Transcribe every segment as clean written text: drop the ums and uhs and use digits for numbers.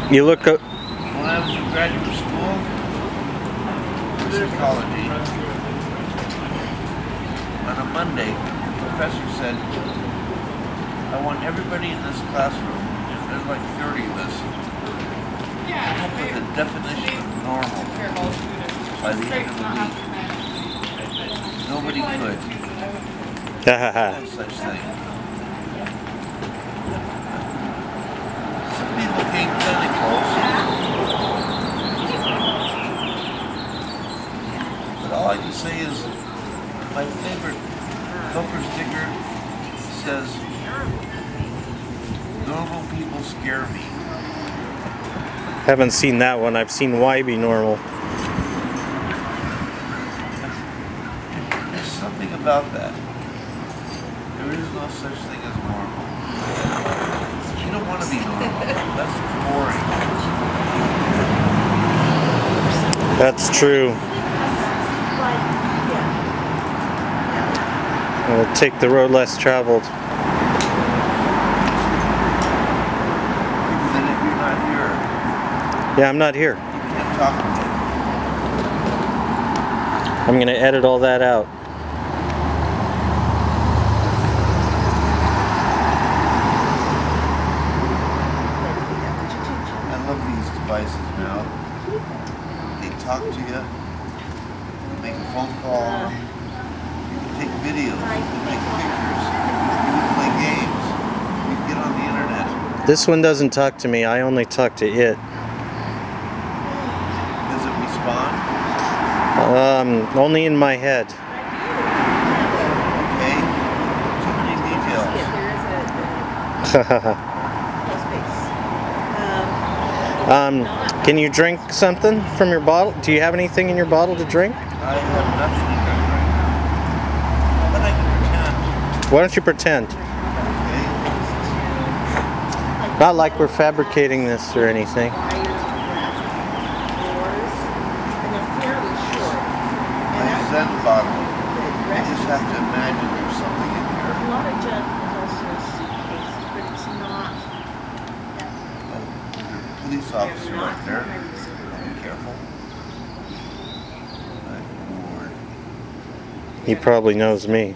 You look up. When I was in graduate school, psychology, on a Monday, the professor said, I want everybody in this classroom, there's like 30 of us, to come up with a definition of normal by the end of the week. Nobody could. No such thing. Some people came kind of close. But all I can say is my favorite bumper sticker says, normal people scare me. Haven't seen that one. I've seen Why Be Normal. There's something about that. There is no such thing as normal. You don't want to be normal. That's boring. That's true. We'll take the road less traveled. Then if you're not here, Yeah, I'm not here. you can't talk to me. I'm going to edit all that out. I love these devices now. They talk to you. You make a phone call. You can take videos. You can make pictures. You can play games. You can get on the internet. This one doesn't talk to me. I only talk to it. Does it respond? Only in my head. Okay. Too many details. Can you drink something from your bottle? Do you have anything in your bottle to drink? I have nothing to drink right now. But I can pretend. Why don't you pretend? Okay. Not like we're fabricating this or anything. My Zen bottle. I just have to imagine there's something in here. A lot of junk is also suitcases, but it's not. Oh, there's a police officer right there. Be careful. My Lord. He probably knows me.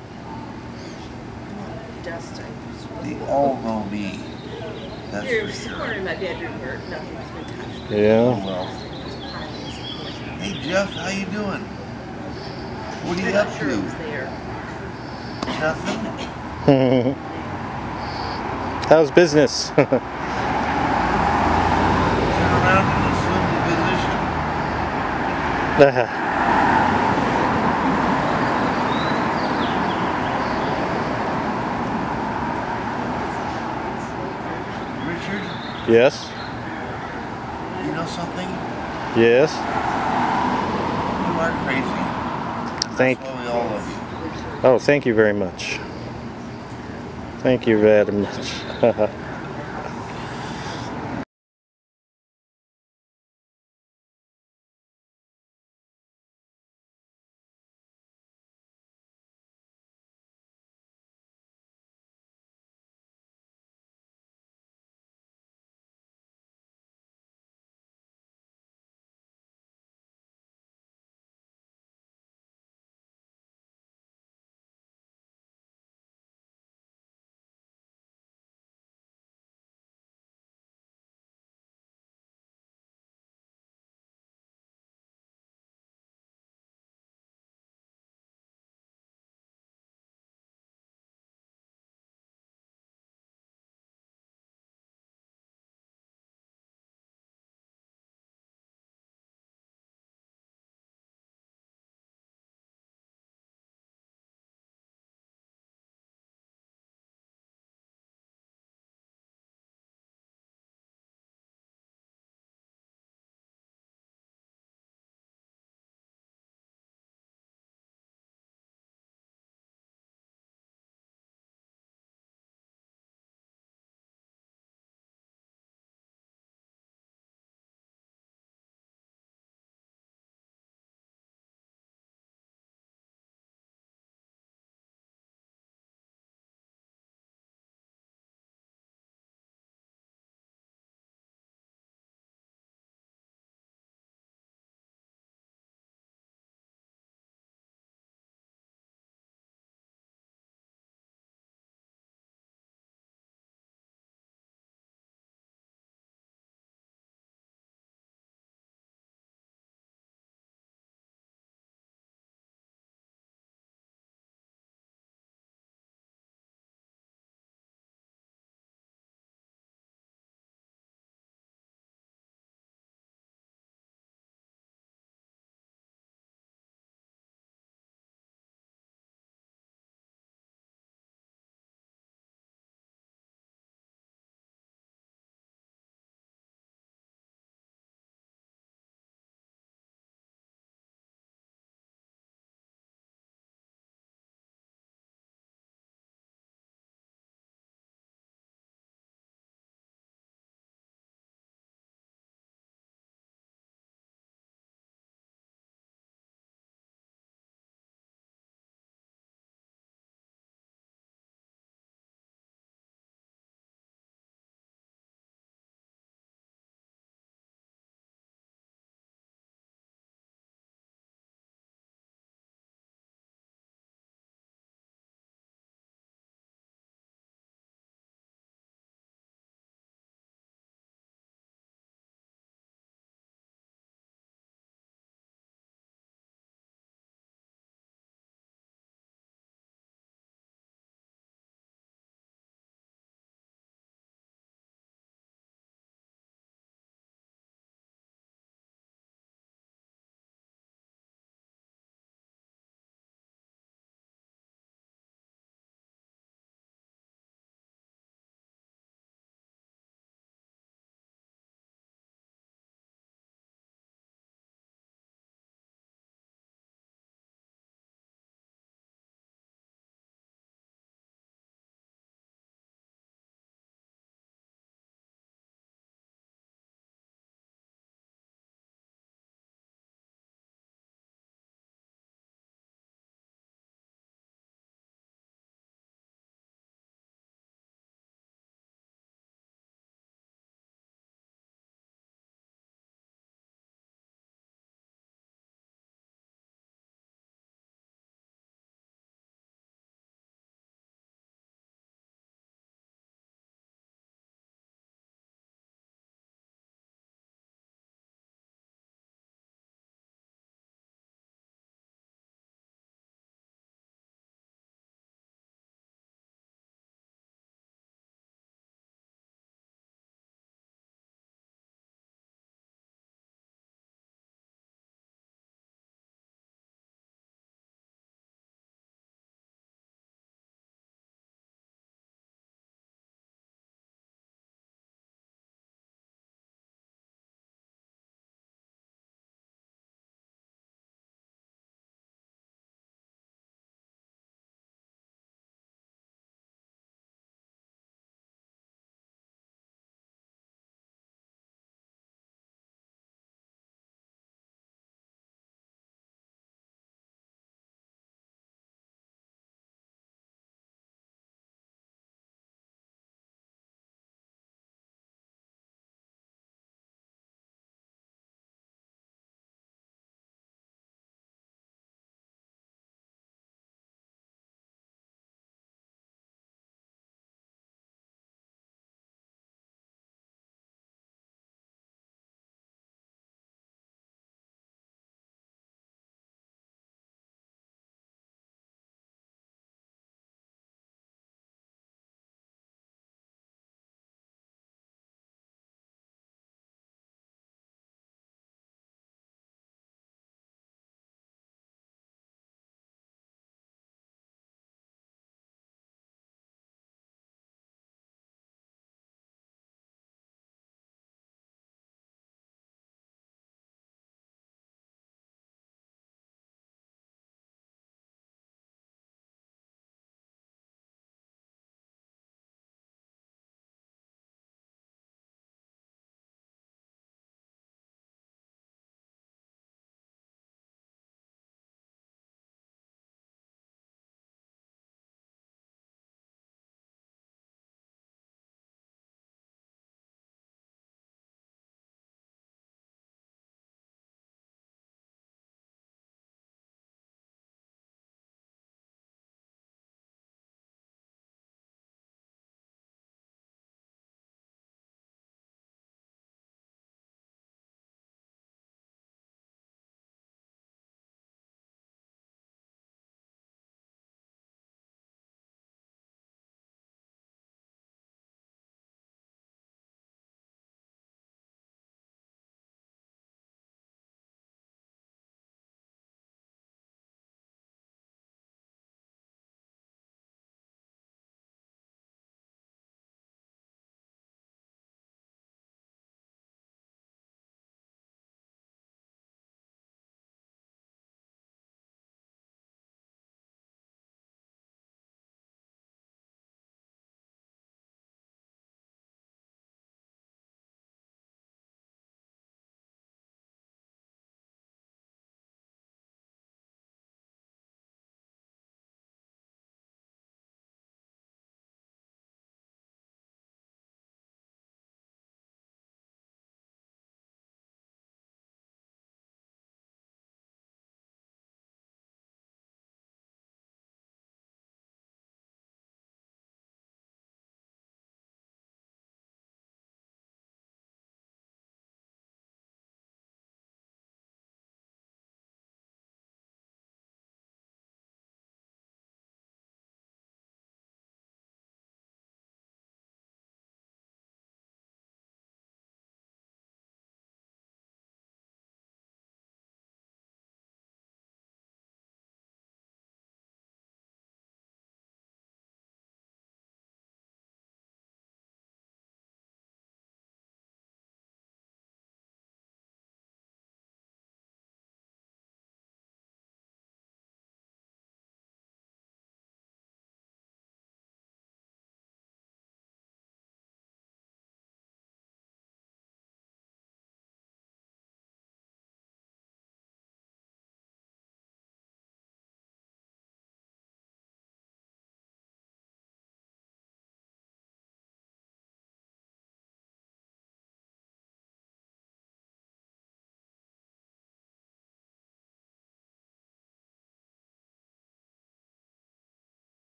Dust. They all know me. That's for There's a sure. corner in my bedroom where nothing's been touched. Oh, Yeah. well. Hey Jeff, how you doing? What are you up Sure it was to? there. Nothing? How's business? Turn around and assume the position. Richard, Yes? you know something? Yes? You are crazy. Thank That's why we all love you. Oh, thank you very much. Thank you very much.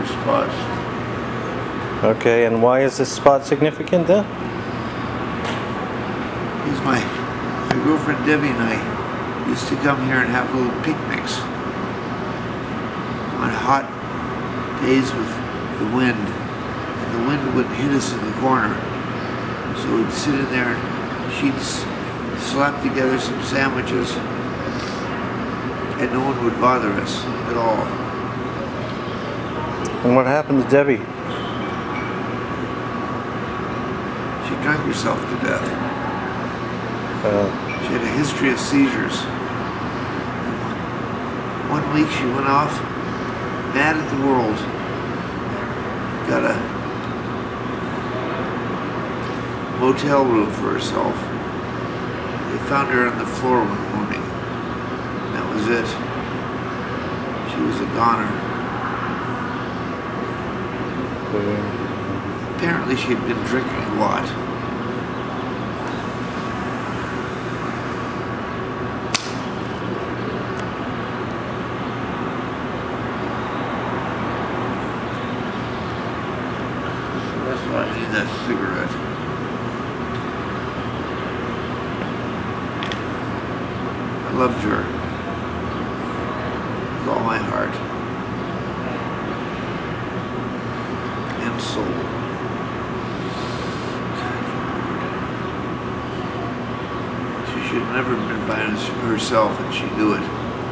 spot. Okay, and why is this spot significant then? He's my girlfriend Debbie and I used to come here and have little picnics on hot days with the wind. And the wind wouldn't hit us in the corner. So we'd sit in there and she'd slap together some sandwiches and no one would bother us at all. And what happened to Debbie? She drank herself to death. She had a history of seizures. One week she went off, mad at the world. Got a motel room for herself. They found her on the floor one morning. That was it. She was a goner. Apparently she had been drinking a lot. So that's why I need that cigarette. I loved her with all my heart and soul. She should have never been by herself, and she knew it.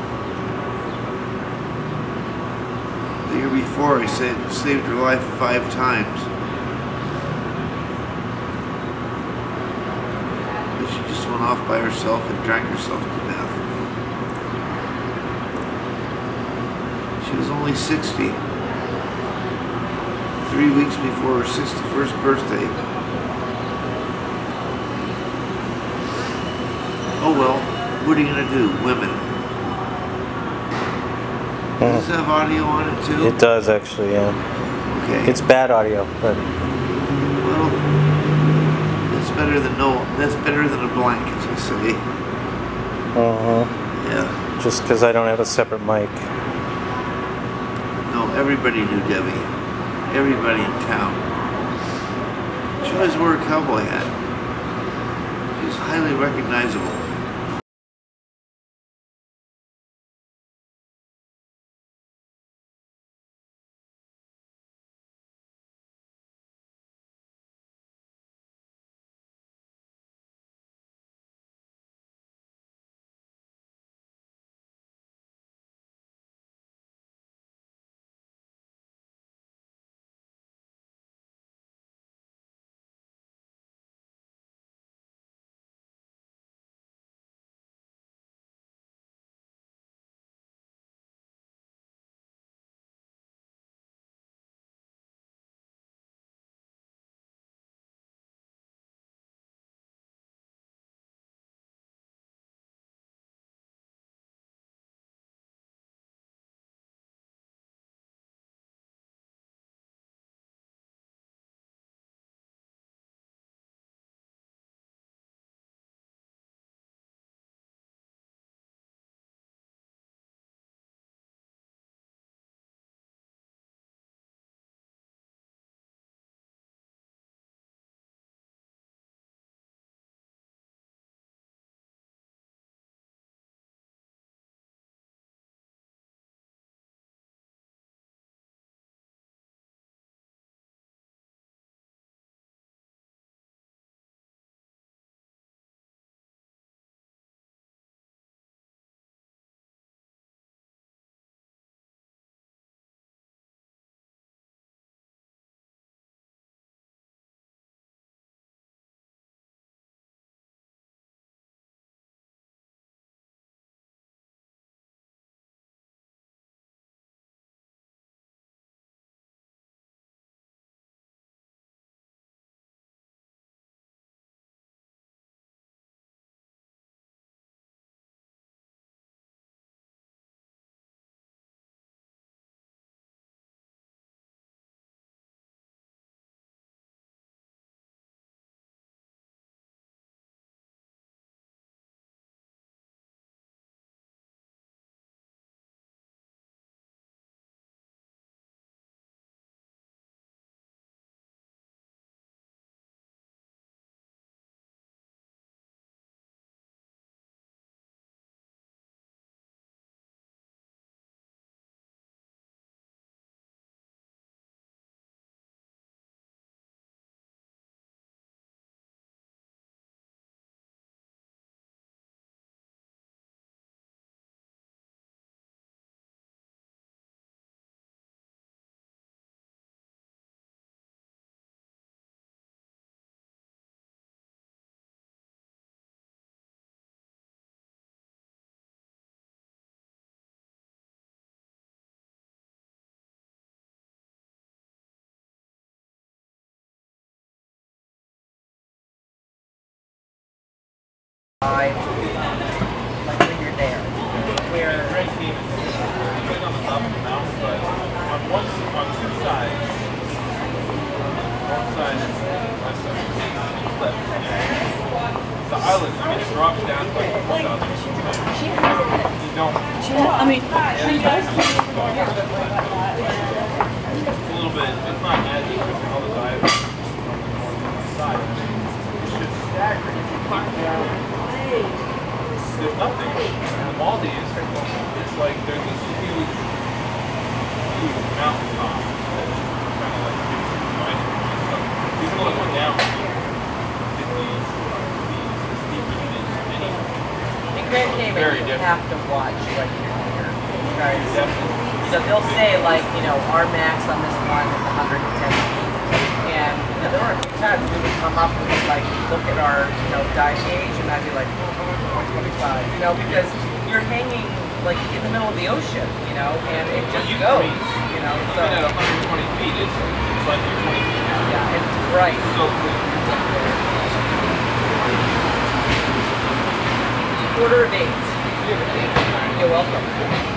The year before, I saved her life 5 times. But she just went off by herself and drank herself to death. She was only 60. 3 weeks before her 61st birthday. Oh well, what are you gonna do? Women. Does this have audio on it too? It does actually, yeah. Okay. It's bad audio, but Well, that's better than that's better than a blank, as you say. Yeah. just because I don't have a separate mic. No, everybody knew Debbie. Everybody in town. She always wore a cowboy hat. She was highly recognizable. is, I mean, it drops down to like 4,000. You don't. I mean, she does. It's a little bit, it's not as easy as all the diets on the side. It's just staggering. There's nothing. The Maldives, it's like there's this huge mountaintop that kind of like gives you mind. You can look down. In Grand Cayman, you have to watch what you're here. Because, so they'll say, like, you know, our max on this one is 110 feet. And you know, there were a few times we would come up and like look at our, you know, dive gauge, and I'd be like, 125, you know, because you're hanging like in the middle of the ocean, you know, and it just goes, you know. So even at 120 feet, it's like you're 20 feet now. yeah, it's bright. So cool. Quarter of 8. You're welcome.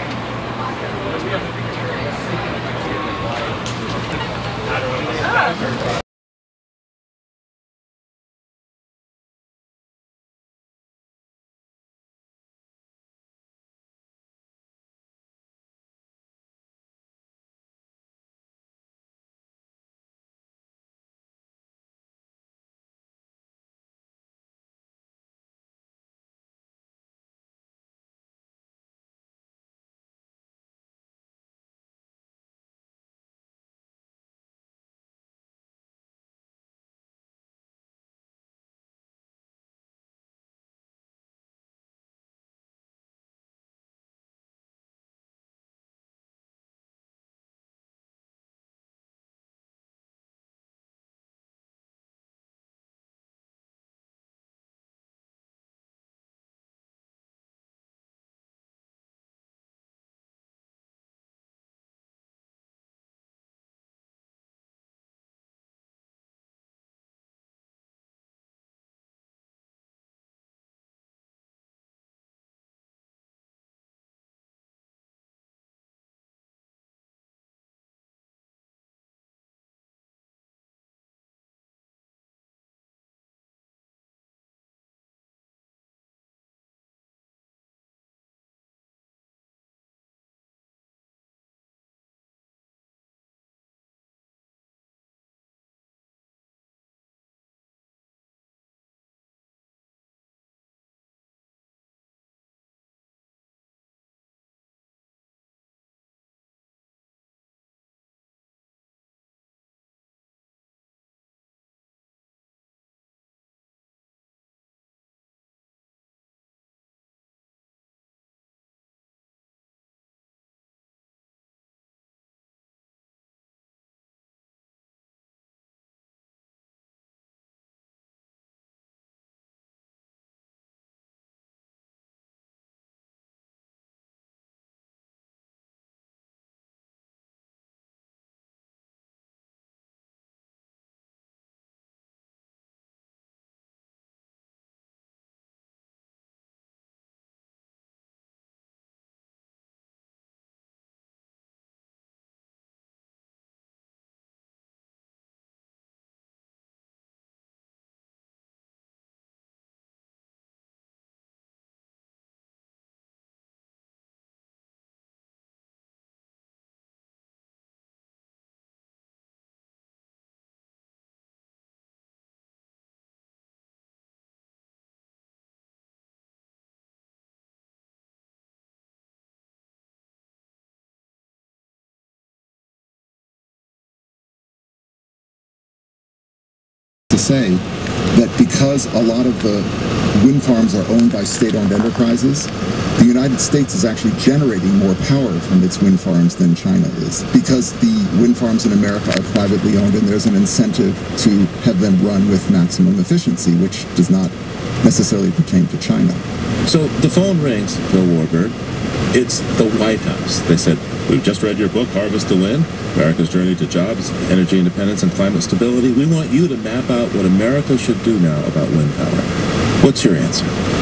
To say that because a lot of the wind farms are owned by state-owned enterprises, the United States is actually generating more power from its wind farms than China is. Because the wind farms in America are privately owned, and there's an incentive to have them run with maximum efficiency, which does not necessarily pertain to China. So the phone rings, Phil Warburg. It's the White House. They said, we've just read your book, Harvest to Win, America's Journey to Jobs, Energy Independence, and Climate Stability. We want you to map out what America should do now about wind power. What's your answer?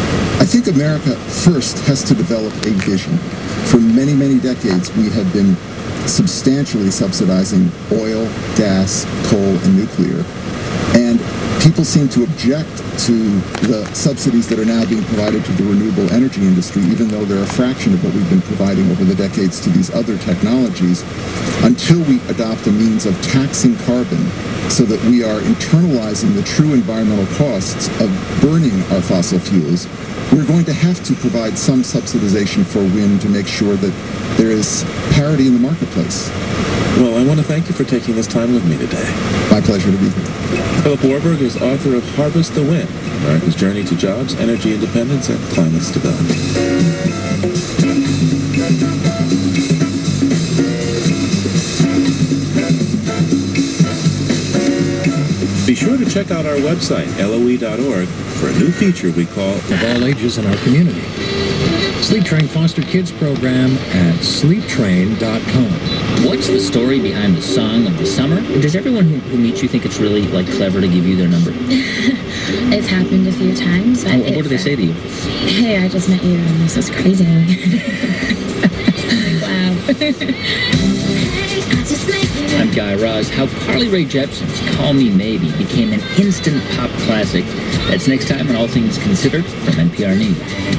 I think America first has to develop a vision. For many, many decades, we have been substantially subsidizing oil, gas, coal, and nuclear. And People seem to object to the subsidies that are now being provided to the renewable energy industry, even though they're a fraction of what we've been providing over the decades to these other technologies, until we adopt a means of taxing carbon so that we are internalizing the true environmental costs of burning our fossil fuels. We're going to have to provide some subsidization for wind to make sure that there is parity in the marketplace. Well, I want to thank you for taking this time with me today. My pleasure to be here. Philip Warburg is author of Harvest the Wind, America's Journey to Jobs, Energy Independence, and Climate Stability. Be sure to check out our website, LOE.org, for a new feature we call Of all ages in our community. Sleep Train Foster Kids program at sleeptrain.com. What's the story behind the song of the summer? Does everyone who meets you think it's really clever to give you their number? It's happened a few times. But what do they say to you? Hey, I just met you and this is crazy. Wow. I'm Guy Raz. How Carly Rae Jepsen's Call Me Maybe became an instant pop classic. That's next time on All Things Considered from NPR News.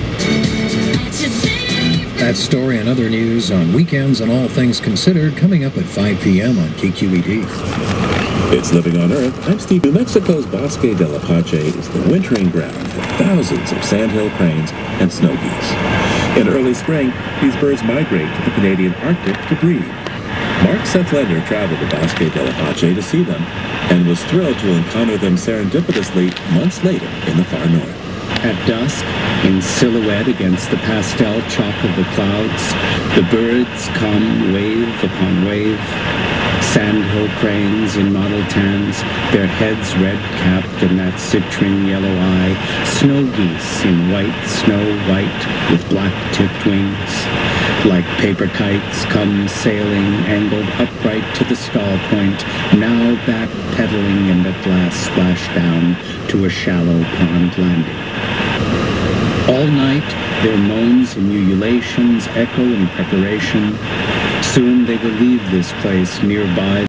That story and other news on weekends and All Things Considered coming up at 5 p.m. on KQED. It's Living on Earth. I'm Steve. New Mexico's Bosque del Apache is the wintering ground for thousands of sandhill cranes and snow geese. In early spring, these birds migrate to the Canadian Arctic to breed. Mark Sethlender traveled to Bosque del Apache to see them and was thrilled to encounter them serendipitously months later in the far north. At dusk, in silhouette against the pastel chalk of the clouds, the birds come wave upon wave. Sandhill cranes in mottled tans, their heads red-capped in that citrine yellow eye. Snow geese in white, snow white, with black-tipped wings. Like paper kites come sailing, angled upright to the stall point, now back-pedaling and at last splash down to a shallow pond landing. All night, their moans and ululations echo in preparation. Soon they will leave this place nearby